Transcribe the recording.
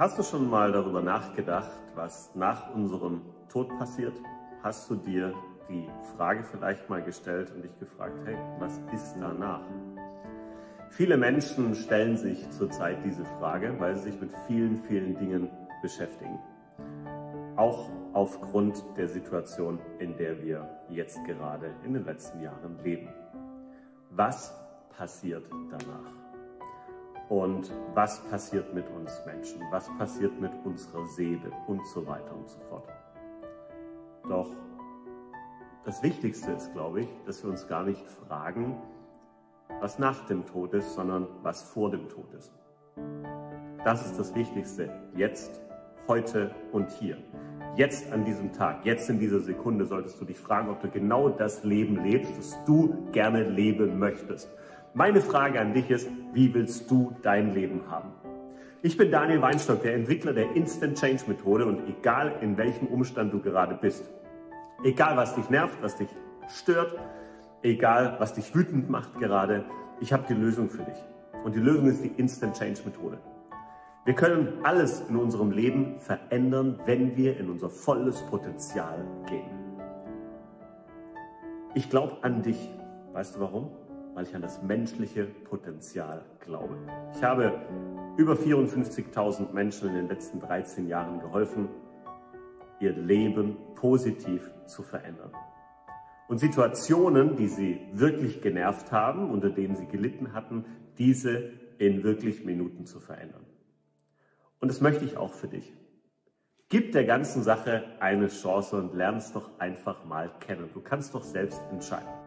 Hast du schon mal darüber nachgedacht, was nach unserem Tod passiert? Hast du dir die Frage vielleicht mal gestellt und dich gefragt, hey, was ist danach? Viele Menschen stellen sich zurzeit diese Frage, weil sie sich mit vielen, vielen Dingen beschäftigen. Auch aufgrund der Situation, in der wir jetzt gerade in den letzten Jahren leben. Was passiert danach? Und was passiert mit uns Menschen? Was passiert mit unserer Seele? Und so weiter und so fort. Doch das Wichtigste ist, glaube ich, dass wir uns gar nicht fragen, was nach dem Tod ist, sondern was vor dem Tod ist. Das ist das Wichtigste. Jetzt, heute und hier. Jetzt an diesem Tag, jetzt in dieser Sekunde solltest du dich fragen, ob du genau das Leben lebst, das du gerne leben möchtest. Meine Frage an dich ist, wie willst du dein Leben haben? Ich bin Daniel Weinstock, der Entwickler der Instant Change Methode, und egal in welchem Umstand du gerade bist, egal was dich nervt, was dich stört, egal was dich wütend macht gerade, ich habe die Lösung für dich. Und die Lösung ist die Instant Change Methode. Wir können alles in unserem Leben verändern, wenn wir in unser volles Potenzial gehen. Ich glaube an dich. Weißt du warum? Weil ich an das menschliche Potenzial glaube. Ich habe über 54.000 Menschen in den letzten 13 Jahren geholfen, ihr Leben positiv zu verändern. Und Situationen, die sie wirklich genervt haben, unter denen sie gelitten hatten, diese in wirklich Minuten zu verändern. Und das möchte ich auch für dich. Gib der ganzen Sache eine Chance und lern es doch einfach mal kennen. Du kannst doch selbst entscheiden.